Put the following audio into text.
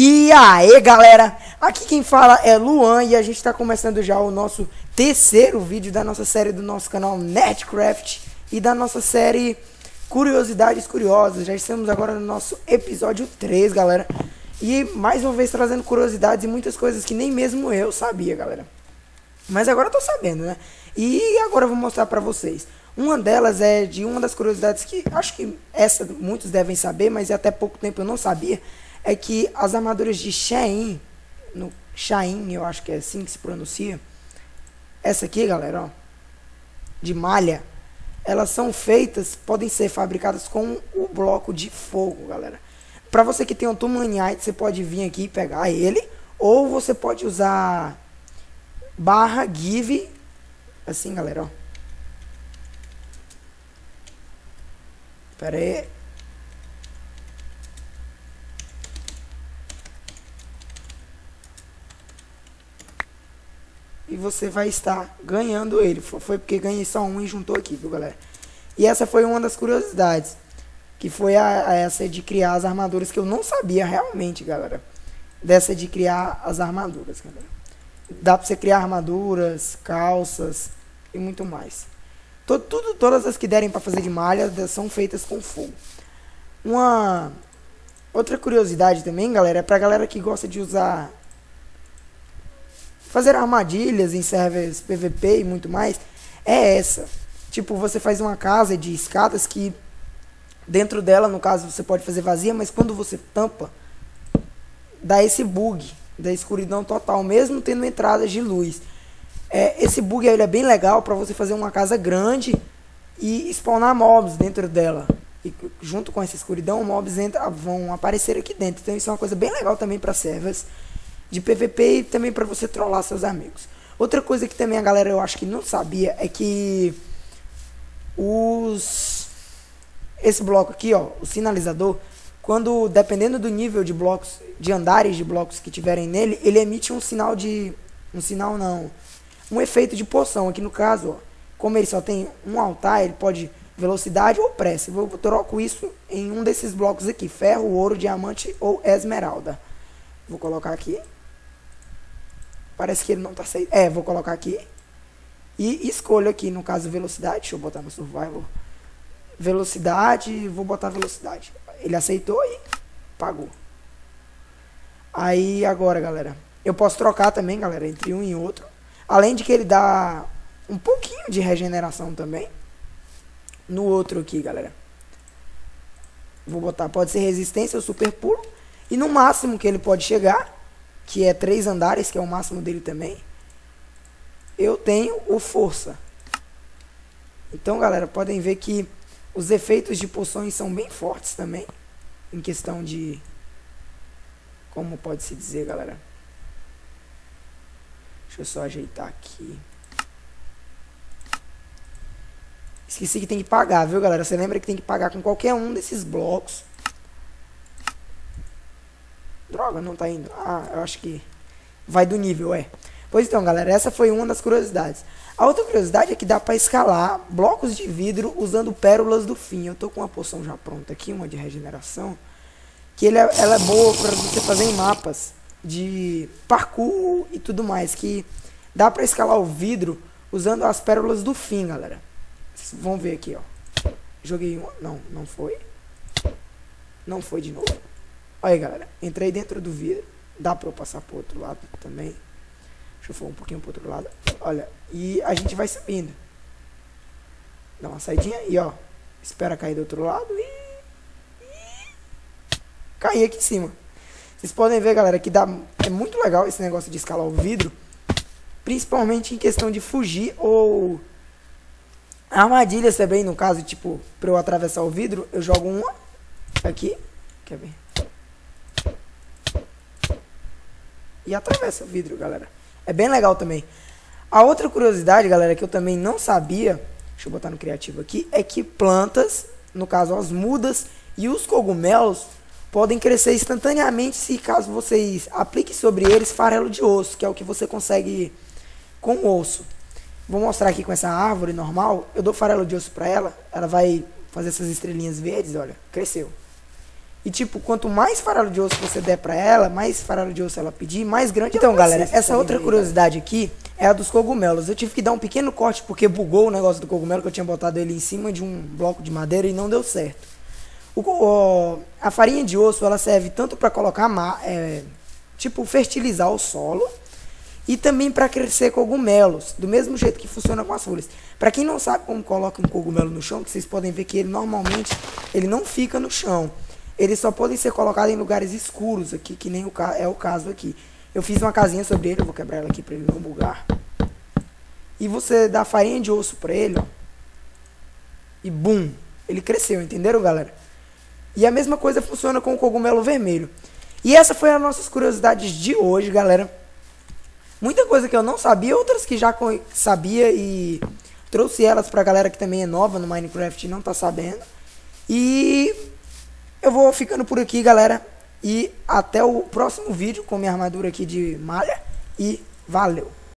E aí galera, aqui quem fala é Luan e a gente está começando já o nosso terceiro vídeo da nossa série do nosso canal Nerdcraft e da nossa série Curiosidades Curiosas. Já estamos agora no nosso episódio 3, galera. E mais uma vez trazendo curiosidades e muitas coisas que nem mesmo eu sabia, galera. Mas agora eu tô sabendo, né? E agora eu vou mostrar pra vocês. Uma delas é de uma das curiosidades que acho que essa muitos devem saber, mas até pouco tempo eu não sabia. É que as armaduras de Shein, no Shein, eu acho que é assim que se pronuncia. Essa aqui, galera, ó, de malha, elas são feitas, podem ser fabricadas com o bloco de fogo, galera. Pra você que tem um Tumanite, você pode vir aqui e pegar ele, ou você pode usar barra give, assim, galera, ó. Pera aí. E você vai estar ganhando ele. Foi porque ganhei só um e juntou aqui, viu, galera? E essa foi uma das curiosidades. Que foi essa de criar as armaduras, que eu não sabia realmente, galera. Dessa de criar as armaduras, galera. Dá pra você criar armaduras, calças e muito mais. Todas as que derem pra fazer de malha são feitas com fogo. Uma outra curiosidade também, galera, é pra galera que gosta de usar... fazer armadilhas em servers PVP e muito mais, é essa. Tipo, você faz uma casa de escadas que dentro dela, no caso, você pode fazer vazia, mas quando você tampa, dá esse bug da escuridão total, mesmo tendo entradas de luz. Esse bug ele é bem legal para você fazer uma casa grande e spawnar mobs dentro dela. E junto com essa escuridão, mobs vão aparecer aqui dentro. Então isso é uma coisa bem legal também para servers de PVP e também para você trollar seus amigos. Outra coisa que também a galera eu acho que não sabia é que esse bloco aqui, ó, o sinalizador, quando dependendo do nível de blocos, de andares de blocos que tiverem nele, ele emite um efeito de poção. Aqui no caso, ó, como ele só tem um altar, ele pode velocidade ou pressa. Eu troco isso em um desses blocos aqui, ferro, ouro, diamante ou esmeralda. Vou colocar aqui. Parece que ele não tá saindo. Vou colocar aqui. E escolho aqui, no caso, velocidade. Deixa eu botar no survival. Velocidade, vou botar velocidade. Ele aceitou e pagou. Aí, agora, galera, eu posso trocar também, galera, entre um e outro. Além de que ele dá um pouquinho de regeneração também. No outro aqui, galera. Vou botar, pode ser resistência ou super puro. E no máximo que ele pode chegar, que é 3 andares, que é o máximo dele também, eu tenho o força. Então, galera, podem ver que os efeitos de poções são bem fortes também, em questão de... como pode se dizer, galera? Deixa eu só ajeitar aqui. Esqueci que tem que pagar, viu, galera? Você lembra que tem que pagar com qualquer um desses blocos. Droga, não tá indo. Ah, eu acho que vai do nível, Pois então, galera, essa foi uma das curiosidades. A outra curiosidade é que dá pra escalar blocos de vidro usando pérolas do fim. Eu tô com uma poção já pronta aqui, uma de regeneração. Que ela é boa pra você fazer em mapas de parkour e tudo mais. Que dá pra escalar o vidro usando as pérolas do fim, galera. Vocês vão ver aqui, ó. Joguei uma. Não foi. Não foi de novo. Olha aí, galera, entrei dentro do vidro. Dá pra eu passar pro outro lado também. Deixa eu for um pouquinho pro outro lado. Olha, e a gente vai subindo. Dá uma saidinha e, ó, espera cair do outro lado e cair aqui em cima. Vocês podem ver, galera, que é muito legal esse negócio de escalar o vidro. Principalmente em questão de fugir ou armadilhas também, no caso, tipo, pra eu atravessar o vidro, eu jogo uma aqui. Quer ver? E atravessa o vidro, galera. É bem legal também. A outra curiosidade, galera, que eu também não sabia, deixa eu botar no criativo aqui, é que plantas, no caso as mudas e os cogumelos, podem crescer instantaneamente se caso vocês apliquem sobre eles farelo de osso, que é o que você consegue com osso. Vou mostrar aqui com essa árvore normal, eu dou farelo de osso pra ela, ela vai fazer essas estrelinhas verdes, olha, cresceu. E tipo, quanto mais farelo de osso você der pra ela, mais farelo de osso ela pedir, mais grande ela vai ser. Então, galera, essa outra curiosidade aqui é a dos cogumelos. Eu tive que dar um pequeno corte porque bugou o negócio do cogumelo, que eu tinha botado ele em cima de um bloco de madeira e não deu certo. A farinha de osso, ela serve tanto para colocar, tipo, fertilizar o solo e também para crescer cogumelos, do mesmo jeito que funciona com as folhas. Para quem não sabe como coloca um cogumelo no chão, que vocês podem ver que ele normalmente ele não fica no chão. Eles só podem ser colocados em lugares escuros aqui, que nem é o caso aqui. Eu fiz uma casinha sobre ele, eu vou quebrar ela aqui para ele não bugar. E você dá farinha de osso para ele, ó. E bum, ele cresceu, entenderam, galera? E a mesma coisa funciona com o cogumelo vermelho. E essa foi as nossas curiosidades de hoje, galera. Muita coisa que eu não sabia, outras que já sabia e trouxe elas pra galera que também é nova no Minecraft e não tá sabendo. E eu vou ficando por aqui, galera. E até o próximo vídeo com minha armadura aqui de malha. E valeu!